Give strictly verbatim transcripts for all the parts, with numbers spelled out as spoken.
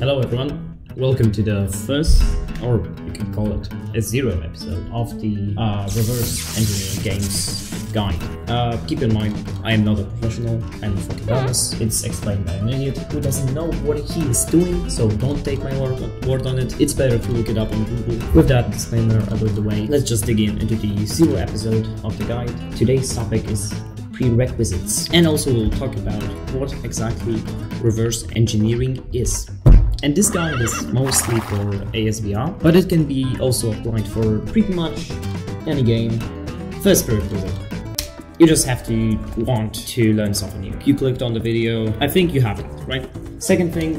Hello everyone, welcome to the first, or you can call it a zero episode of the uh, reverse engineering games guide. Uh, keep in mind, I am not a professional, I'm a fucking novice. It's explained by an idiot who doesn't know what he is doing, so don't take my word, word on it. It's better to look it up on Google. With that disclaimer out of the way, let's just dig in into the zero episode of the guide. Today's topic is prerequisites, and also we'll talk about what exactly reverse engineering is. And this guide is mostly for A S B R, but it can be also applied for pretty much any game. First prerequisite, you just have to want to learn something new. You clicked on the video, I think you have it, right? Second thing,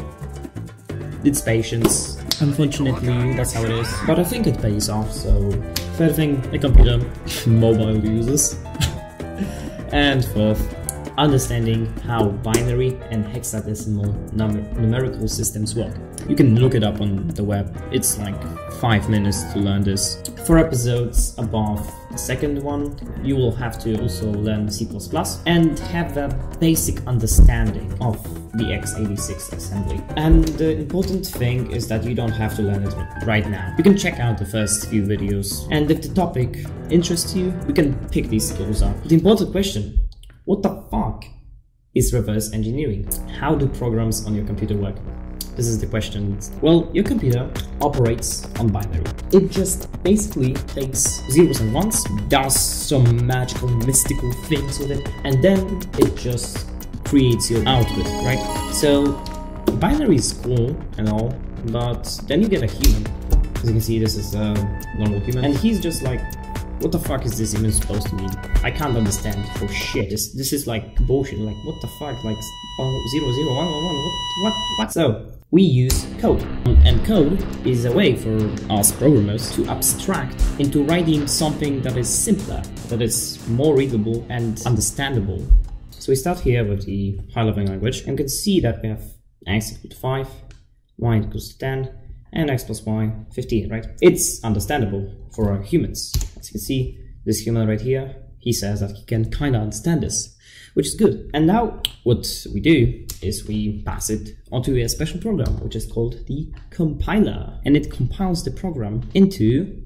it's patience. Unfortunately, that's how it is, but I think it pays off. So third thing, a computer, mobile users. And fourth, understanding how binary and hexadecimal num numerical systems work. You can look it up on the web. It's like five minutes to learn this. For episodes above the second one, you will have to also learn C plus plus and have that basic understanding of the x eighty-six assembly. And the important thing is that you don't have to learn it right now. You can check out the first few videos, and if the topic interests you, you can pick these skills up. The important question: what the fuck is reverse engineering? How do programs on your computer work? This is the question. Well, your computer operates on binary. It just basically takes zeros and ones, does some magical, mystical things with it, and then it just creates your output, right? So binary is cool and all, but then you get a human. As you can see, this is a normal human, and he's just like, what the fuck is this even supposed to mean? I can't understand for shit. This this is like bullshit. Like, what the fuck? Like oh, zero zero one one one. What what what? So we use code, and code is a way for us programmers to abstract into writing something that is simpler, that is more readable and understandable. So we start here with the high-level language, and you can see that we have x equal to five, y equals to ten, and x plus y fifteen, right? It's understandable for our humans. As you can see, this human right here, he says that he can kind of understand this, which is good. And now what we do is we pass it onto a special program, which is called the compiler, and it compiles the program into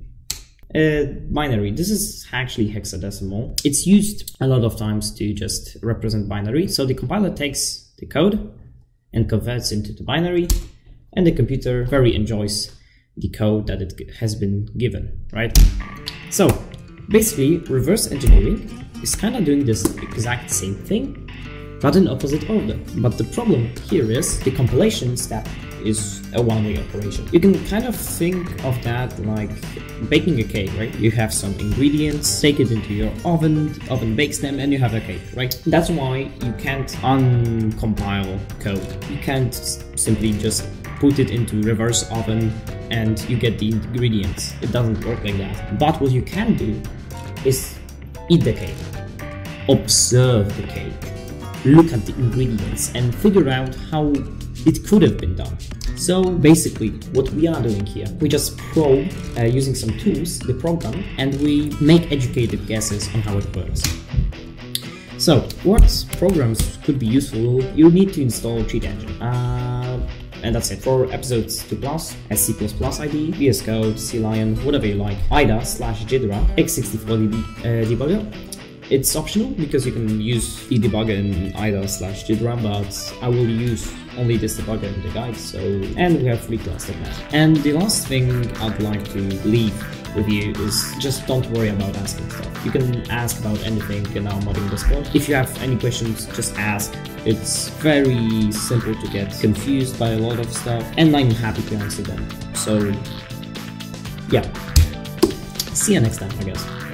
a binary. This is actually hexadecimal. It's used a lot of times to just represent binary. So the compiler takes the code and converts into the binary, and the computer very enjoys the code that it has been given, right? So basically, reverse engineering is kind of doing this exact same thing, but in opposite order. But the problem here is the compilation step is a one-way operation. You can kind of think of that like baking a cake, right? You have some ingredients, take it into your oven, the oven bakes them, and you have a cake, right? That's why you can't uncompile code. You can't simply just put it into reverse oven and you get the ingredients. It doesn't work like that. But what you can do is eat the cake, observe the cake, look at the ingredients and figure out how it could have been done. So basically what we are doing here, we just probe uh, using some tools the program, and we make educated guesses on how it works. So what programs could be useful? You need to install Cheat Engine. Uh, And that's it. For episodes two plus, as C plus plus I D, V S Code, C Lion, whatever you like, I D A slash jjbra, x sixty-four D B, uh, debugger. It's optional because you can use the debugger in I D A slash jjbra, but I will use only this debugger in the guide. So, and we have free class like that. And the last thing I'd like to leave with you is just don't worry about asking stuff. You can ask about anything in our modding Discord. If you have any questions, just ask. It's very simple to get confused by a lot of stuff, and I'm happy to answer them. So yeah, see you next time, I guess.